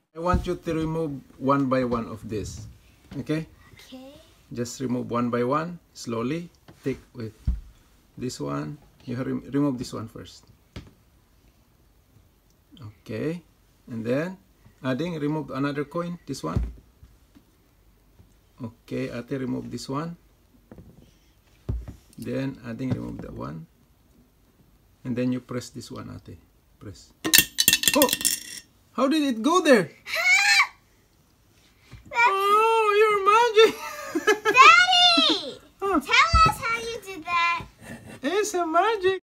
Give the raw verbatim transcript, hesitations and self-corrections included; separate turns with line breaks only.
I want you to remove one by one of this. Okay?
Okay.
Just remove one by one, slowly. Take with this one. You rem remove this one first. Okay. And then, adding, remove another coin, this one. Okay, Ate, remove this one. Then, adding, remove that one. And then you press this one, Ate. Press. Oh! How did it go there? Oh, you're magic!
Daddy! Tell us how you did that.
It's a magic!